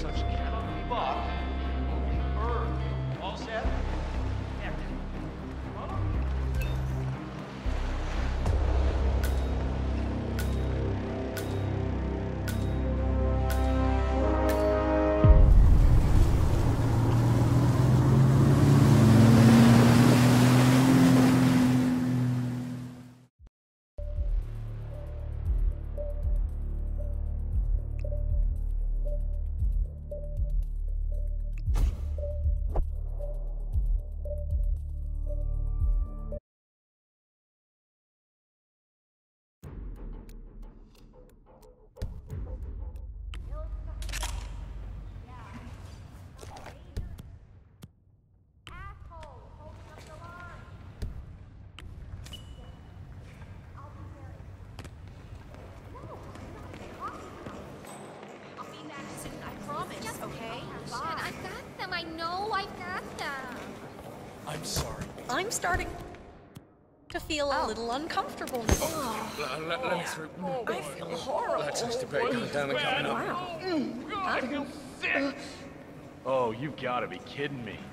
such cannot be bought. All set? Captain. Follow? I'm sorry. I'm starting to feel a little uncomfortable now. Let me through. I feel horrible. That's just debate going down and coming up. Wow. I feel sick! Oh, you gotta be kidding me.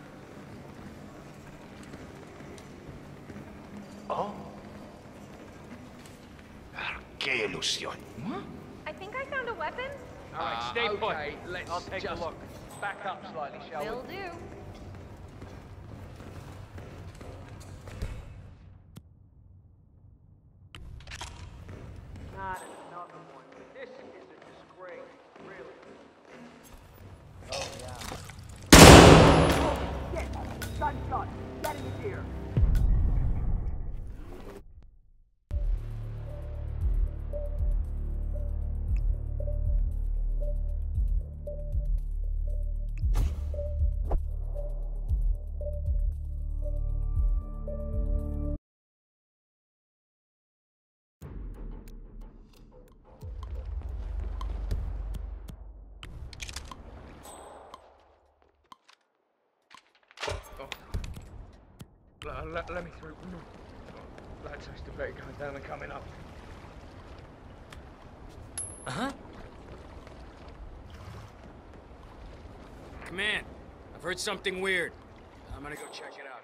Oh. Qué ilusión. I think I found a weapon. All right, stay put. Okay, let's I'll take just a look. back up slightly, shall Will we? do. Not another one. This is a disgrace, really. Oh, yeah. Shit! Gunshot! Get in here! Let me through. That's just debate going down and coming up. Uh-huh. Command, I've heard something weird. I'm gonna go check it out.